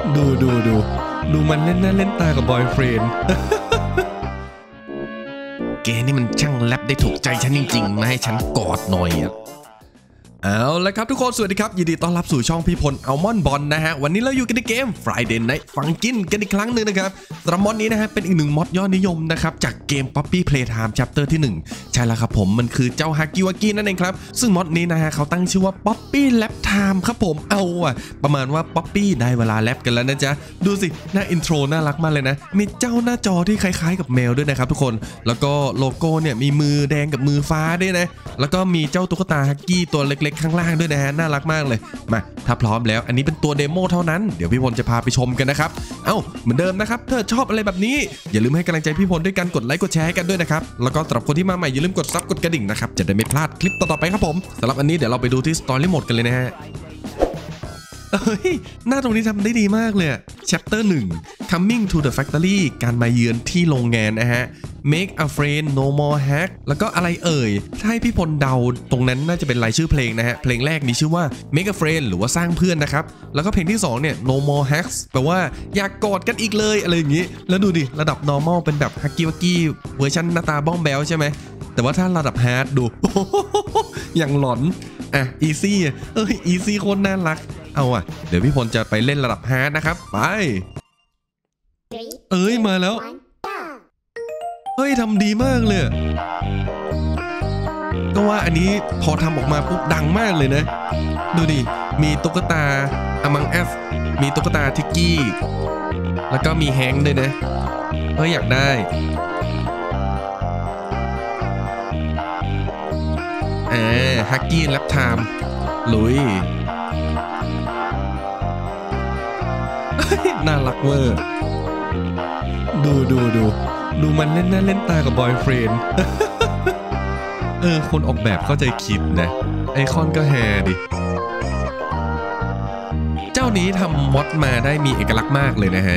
ดูมันเล่นหน้าเล่นตากับบอยเฟรนด์แกนี่มันช่างแรปได้ถูกใจฉันจริงๆมาให้ฉันกอดหน่อยอ่ะเอาละครับทุกคนสวัสดีครับยินดีต้อนรับสู่ช่องพี่พลอัลมอนด์บอลนะฮะวันนี้เราอยู่กันในเกม Friday Night Funkin' กันอีกครั้งหนึ่งนะครับสำหรับมอดนี้นะฮะเป็นอีกหนึ่งมอดยอดนิยมนะครับจากเกม Poppy Playtime Chapter ที่1ใช่แล้วครับผมมันคือเจ้าฮากิวากินั่นเองครับซึ่งมอดนี้นะฮะเขาตั้งชื่อว่า Poppy Lap Time ครับผมเอาอะประมาณว่า Poppy ได้เวลาแรปกันแล้วนะจ๊ะดูสิหน้าอินโทรน่ารักมากเลยนะมีเจ้าหน้าจอที่คล้ายๆกับแมวด้วยนะครับทุกคนแล้วก็โลโก้เนี่ยมีมือแดงกับมือฟ้าด้วยนะแล้วก็มีเจ้าตุ๊กตาฮักกี้ตัวเล็กๆข้างล่างด้วยนะฮะน่ารักมากเลยมาถ้าพร้อมแล้วอันนี้เป็นตัวเดโมเท่านั้นเดี๋ยวพี่พลจะพาไปชมกันนะครับเหมือนเดิมนะครับถ้าชอบอะไรแบบนี้อย่าลืมให้กำลังใจพี่พลด้วยการกดไลค์กดแชร์กันด้วยนะครับแล้วก็สำหรับคนที่มาใหม่อย่าลืมกดซับกดกระดิ่งนะครับจะได้ไม่พลาดคลิปต่อๆไปครับผมสำหรับอันนี้เดี๋ยวเราไปดูที่สตอรี่โหมดกันเลยนะฮะหน้าตรงนี้ทำได้ดีมากเลย Chapter 1 Coming to the Factory การมาเยือนที่โรงงานนะฮะ Make a friend no more hack แล้วก็อะไรถ้าให้พี่พลเดาตรงนั้นน่าจะเป็นรายชื่อเพลงนะฮะเพลงแรกมีชื่อว่า Make a friend หรือว่าสร้างเพื่อนนะครับแล้วก็เพลงที่2เนี่ย no more hacks แปลว่าอยากกอดกันอีกเลยอะไรอย่างงี้แล้วดูดิระดับ normal เป็นแบบฮักกี้วักกี้เวอร์ชันหน้าตาบ้องแบลใช่ไหมแต่ว่าถ้าระดับ hard ดู อย่างหลอนeasy easy โคตรน่ารักเดี๋ยวพี่พลจะไปเล่นระดับฮาร์ดนะครับไปมาแล้วทำดีมากเลยก็ว่าอันนี้พอทำออกมาปุ๊บดังมากเลยนะดูดิมีตุ๊กตา Among Us มีตุ๊กตาทิกกี้แล้วก็มีแฮงค์ด้วยนะอยากได้ฮักกี้แลปไทม์ลุยน่ารักเวอร์ดูมันเล่นหน้าเล่นตากับบอยเฟรนด์คนออกแบบเข้าใจคิดนะไอคอนก็แฮดิเจ้านี้ทำมอดมาได้มีเอกลักษณ์มากเลยนะฮะ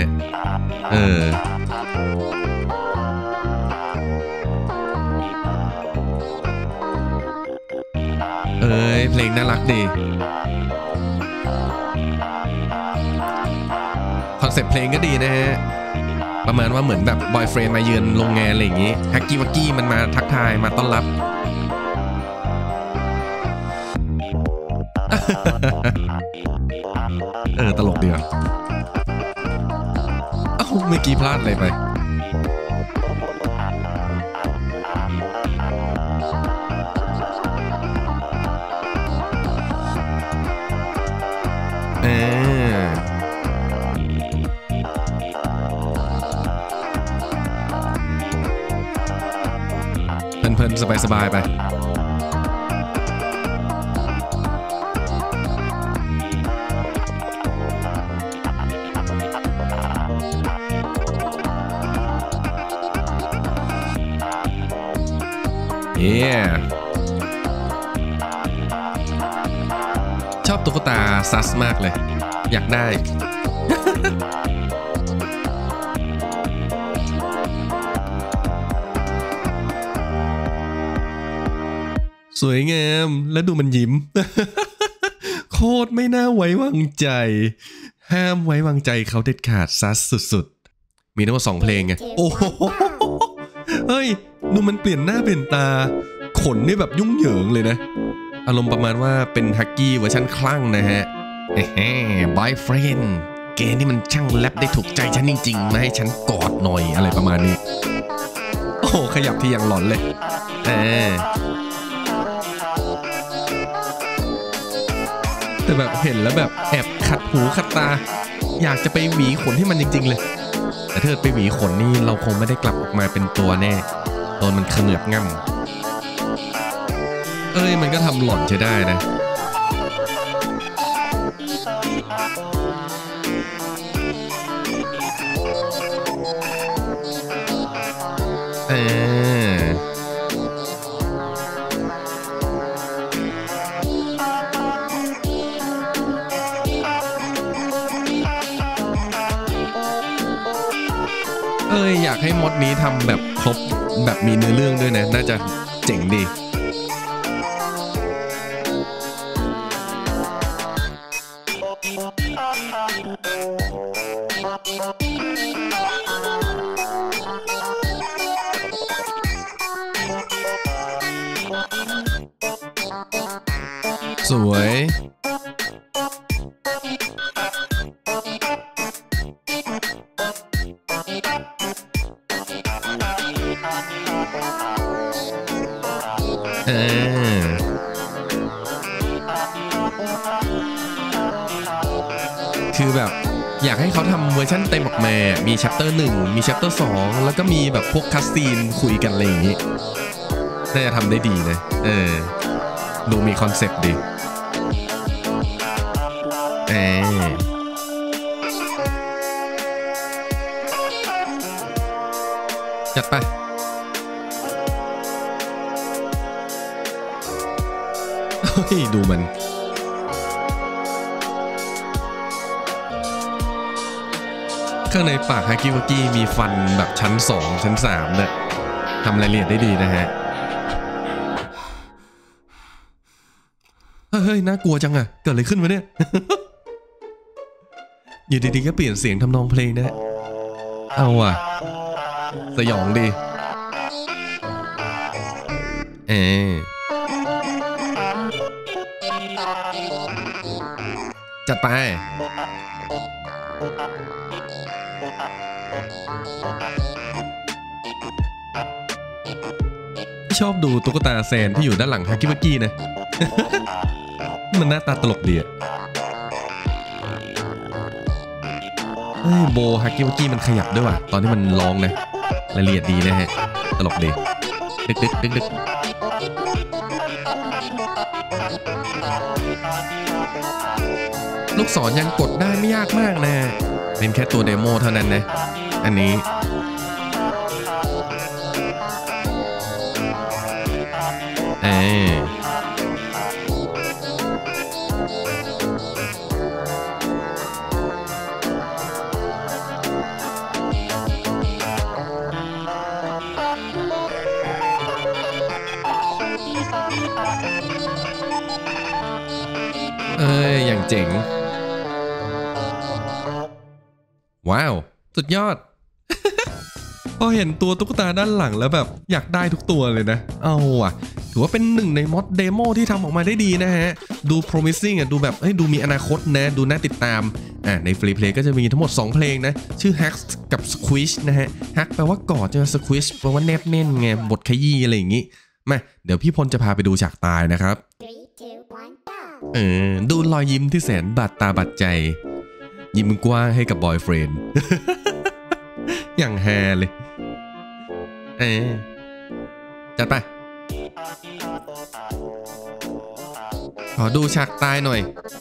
เพลงน่ารักดีคอนเซ็ปต์เพลงก็ดีนะฮะประมาณว่าเหมือนแบบบอยเฟรนด์มาเยือนโรงงานอะไรอย่างงี้ฮักกี้วักกี้มันมาทักทายมาต้อนรับ ตลกดีอ่ะเมื่อกี้พลาดอะไรไปเพลินๆสบายๆไปชอบตุ๊กตาซัสมากเลยอยากได้ สวยงามและดูมันยิ้ม โคตรไม่น่าไว้วางใจห้ามไว้วางใจเขาเด็ดขาดซัสสุดๆมีทั้งหมด2เพลงไงโอ้โหดูมันเปลี่ยนหน้าเปลี่ยนตาขนนี่แบบยุ่งเหยิงเลยนะอารมณ์ประมาณว่าเป็นฮักกี้เวอร์ชันคลั่งนะฮะบอยเฟรนด์แกนี่มันช่างแรปได้ถูกใจฉันจริงๆมาให้ฉันกอดหน่อยอะไรประมาณนี้โอ้ขยับที่อย่างหลอนเลยแต่แบบเห็นแล้วแบบแอบขัดหูขัดตาอยากจะไปหวีขนให้มันจริงๆเลยแต่ถ้าไปหวีขนนี่เราคงไม่ได้กลับออกมาเป็นตัวแน่โดนมันเขมือบง่ำมันก็ทำหล่อนใช้ได้นะอยากให้มอดนี้ทำแบบครบแบบมีเนื้อเรื่องด้วยนะน่าจะเจ๋งดี Oh สวยคือแบบอยากให้เขาทำเวอร์ชันเต็มออกมามี chapter 1มี chapter 2แล้วก็มีแบบพวกคัสซีนคุยกันอะไรอย่างงี้น่าจะทำได้ดีนะดูมีคอนเซ็ปต์ดีจัดไปดูมันข้างในปากฮากิวากิมีฟันแบบชั้น2ชั้น3เนี่ยทำรายละเอียดได้ดีนะฮะเฮ้ยน่ากลัวจังอะเกิดอะไรขึ้นวะเนี่ย อยู่ดีๆก็เปลี่ยนเสียงทำนองเพลงนะเอาอะสยองดีจัดไปชอบดูตุ๊กตาแซนที่อยู่ด้านหลังฮากิวากินะ มันหน้าตาตลกดีอะโบฮากิวากิมันขยับด้วยว่ะตอนที่มันร้องนะรายละเอียดดีนะฮะตลกดีดึกลูกศรยังกดได้ไม่ยากมากนะเป็นแค่ตัวเดโมเท่านั้นนะอันนี้อย่างเจ๋งว้าวสุดยอด พอเห็นตัวตุ๊กตาด้านหลังแล้วแบบอยากได้ทุกตัวเลยนะเอาว่ะถือว่าเป็นหนึ่งในมอดเดโมที่ทำออกมาได้ดีนะฮะดู promising ดูแบบดูมีอนาคตนะดูน่าติดตามในฟรีเพลย์ก็จะมีทั้งหมด2เพลงนะชื่อ Hacks กับ Squish นะฮะ Hack แปลว่ากอดจะ Squish แปลว่าแนบแน่นไงบทขยี้อะไรอย่างงี้มาเดี๋ยวพี่พลจะพาไปดูฉากตายนะครับดูรอยยิ้มที่แสนบาดตาบาดใจยิ้มกว้างให้กับบอยเฟรนด์ อย่างแฮเลยจัดไปขอดูฉากตายหน่อย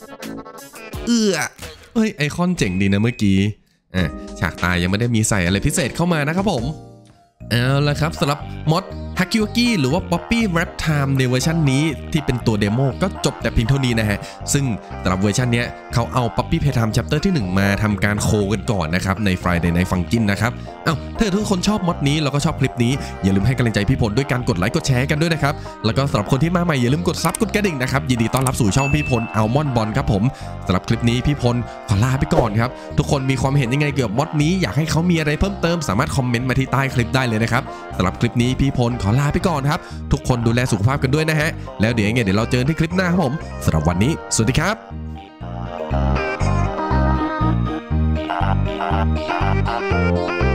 ไอคอนเจ๋งดีนะเมื่อกี้ฉากตายยังไม่ได้มีใส่อะไรพิเศษเข้ามานะครับผมเอาละครับสำหรับมอดฮากิวากิหรือว่า Poppy Rap Time ในเวอร์ชันนี้ที่เป็นตัวเดโมก็จบแต่เพียงเท่านี้นะฮะซึ่งสำหรับเวอร์ชันนี้เขาเอา Poppy Playtime Chapter ที่1มาทำการโคกันก่อนนะครับใน Friday Night Funkin' นะครับถ้าทุกคนชอบมอดนี้แล้วก็ชอบคลิปนี้อย่าลืมให้กำลังใจพี่พลด้วยการกดไลค์กดแชร์กันด้วยนะครับแล้วก็สำหรับคนที่มาใหม่อย่าลืมกดซับกดกระดิ่งนะครับยินดีต้อนรับสู่ช่องพี่พลอัลมอนด์บอลครับผมสำหรับคลิปนี้พี่พลขอลาไปก่อนครับทุกคนมีความเห็นยังไงเกี่ยวกับมอดนี้อยากให้เขามีอะไรเพิ่มเติมสามารถคอมเมนต์มาที่ใต้คลิปได้เลยนะครับสำหรับคลิปนี้พี่พลขอลาไปก่อนครับทุกคนดูแลสุขภาพกันด้วยนะฮะแล้วเดี๋ยวเราเจอกันที่คลิปหน้าครับผมสำหรับวันนี้สวัสดีครับ